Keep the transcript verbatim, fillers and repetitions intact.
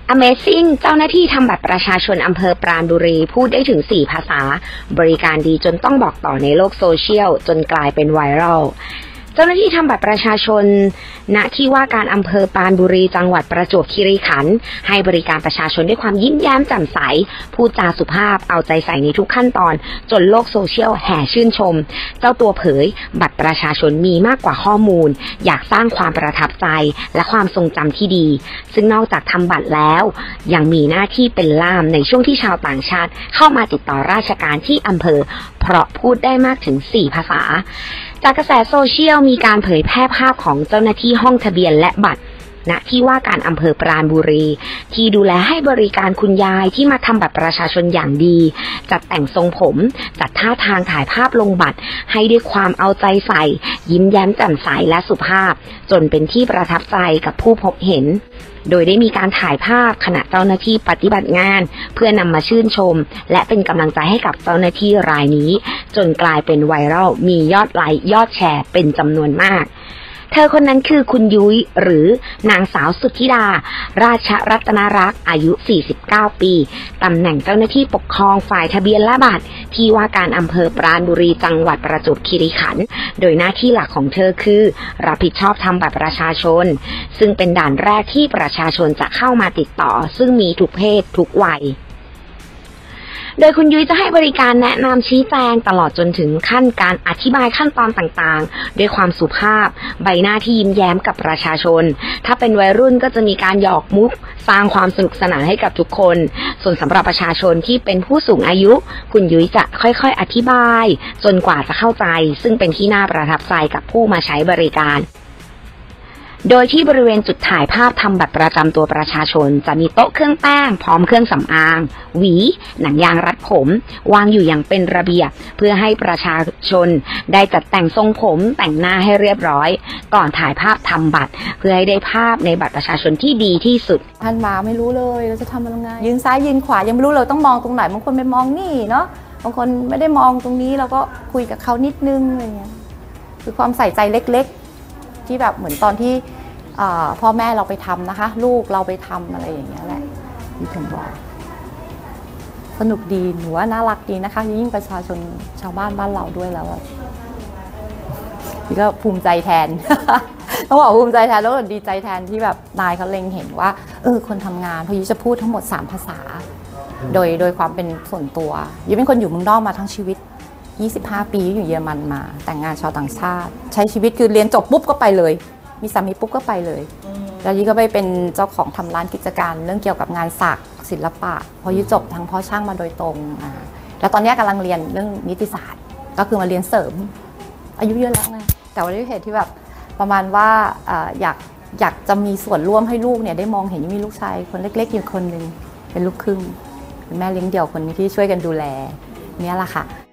Amazing เจ้าหน้าที่ทำบัตรประชาชนอำเภอปราณบุรีพูดได้ถึงสี่ภาษาบริการดีจนต้องบอกต่อในโลกโซเชียลจนกลายเป็นไวรัลเจ้าหน้าที่ทำบัตรประชาชนณที่ว่าการอำเภอปราณบุรีจังหวัดประจวบคีรีขันธ์ให้บริการประชาชนด้วยความยิ้มแย้มแจ่มใสพูดจาสุภาพเอาใจใส่ในทุกขั้นตอนจนโลกโซเชียลแห่ชื่นชมเจ้าตัวเผยบัตรประชาชนมีมากกว่าข้อมูลอยากสร้างความประทับใจและความทรงจำที่ดีซึ่งนอกจากทำบัตรแล้วยังมีหน้าที่เป็นล่ามในช่วงที่ชาวต่างชาติเข้ามาติดต่อราชการที่อำเภอเพราะพูดได้มากถึงสี่ภาษาจากกระแสโซเชียลมีการเผยแพร่ภาพของเจ้าหน้าที่ห้องทะเบียนและบัตรณที่ว่าการอำเภอปราณบุรีที่ดูแลให้บริการคุณยายที่มาทำบัตรประชาชนอย่างดีจัดแต่งทรงผมจัดท่าทางถ่ายภาพลงบัตรให้ด้วยความเอาใจใส่ยิ้มแย้มแจ่มใสและสุภาพจนเป็นที่ประทับใจกับผู้พบเห็นโดยได้มีการถ่ายภาพขณะเจ้าหน้าที่ปฏิบัติงานเพื่อนำมาชื่นชมและเป็นกำลังใจให้กับเจ้าหน้าที่รายนี้จนกลายเป็นไวรัลมียอดไลค์ยอดแชร์เป็นจำนวนมากเธอคนนั้นคือคุณยุ้ยหรือนางสาวสุทธิดาราชรัตนรักษ์อายุสี่สิบเก้าปีตำแหน่งเจ้าหน้าที่ปกครองฝ่ายทะเบียนและบัตรที่ว่าการอำเภอปราณบุรีจังหวัดประจวบคีรีขันธ์โดยหน้าที่หลักของเธอคือรับผิดชอบทำบัตรประชาชนซึ่งเป็นด่านแรกที่ประชาชนจะเข้ามาติดต่อซึ่งมีทุกเพศทุกวัยโดยคุณยุ้ยจะให้บริการแนะนำชี้แจงตลอดจนถึงขั้นการอธิบายขั้นตอนต่างๆด้วยความสุภาพใบหน้าที่ยิ้มแย้มกับประชาชนถ้าเป็นวัยรุ่นก็จะมีการหยอกมุกสร้างความสนุกสนานให้กับทุกคนส่วนสำหรับประชาชนที่เป็นผู้สูงอายุคุณยุ้ยจะค่อยๆอธิบายจนกว่าจะเข้าใจซึ่งเป็นที่น่าประทับใจกับผู้มาใช้บริการโดยที่บริเวณจุดถ่ายภาพทำบัตรประจำตัวประชาชนจะมีโต๊ะเครื่องแป้งพร้อมเครื่องสำอางหวีหนังยางรัดผมวางอยู่อย่างเป็นระเบียบเพื่อให้ประชาชนได้จัดแต่งทรงผมแต่งหน้าให้เรียบร้อยก่อนถ่ายภาพทำบัตรเพื่อให้ได้ภาพในบัตรประชาชนที่ดีที่สุดท่านมาไม่รู้เลยเราจะทำอะไรไงยืนซ้ายยืนขวายังไม่รู้เราต้องมองตรงไหนบางคนไปมองนี่เนาะบางคนไม่ได้มองตรงนี้เราก็คุยกับเขานิดนึงอะไรเงี้ยคือความใส่ใจเล็กๆที่แบบเหมือนตอนที่พ่อแม่เราไปทำนะคะลูกเราไปทำอะไรอย่างเงี้ยแหละที่ผมบอกสนุกดีหนูว่าน่ารักดีนะคะยิ่งประชาชนชาวบ้านบ้านเราด้วยแล้วนี่ก็ภูมิใจแทน ต้องบอกภูมิใจแทนแล้วก็ดีใจแทนที่แบบนายเขาเล็งเห็นว่าเออคนทำงานพอยุจะพูดทั้งหมดสามภาษาโดยโดยความเป็นส่วนตัวยุเป็นคนอยู่เมืองนอกมาทั้งชีวิตยี่สิบห้าปีอยู่เยอรมันมาแต่งงานชาวต่างชาติใช้ชีวิตคือเรียนจบปุ๊บก็ไปเลยมีสามีปุ๊บก็ไปเลยแล้วยี่ก็ไปเป็นเจ้าของทำร้านกิจการเรื่องเกี่ยวกับงานสักศิลปะพอยี่จบทางพ่อช่างมาโดยตรงแล้วตอนนี้กำลังเรียนเรื่องนิติศาสตร์ก็คือมาเรียนเสริมอายุเยอะแล้วไงแต่ว่าด้วยเหตุที่แบบประมาณว่าอยากอยากจะมีส่วนร่วมให้ลูกเนี่ยได้มองเห็นมีลูกชายคนเล็กๆอยู่คนหนึ่งเป็นลูกครึ่งเป็นแม่เลี้ยงเดี่ยวคนนี้ที่ช่วยกันดูแลนี่แหละค่ะ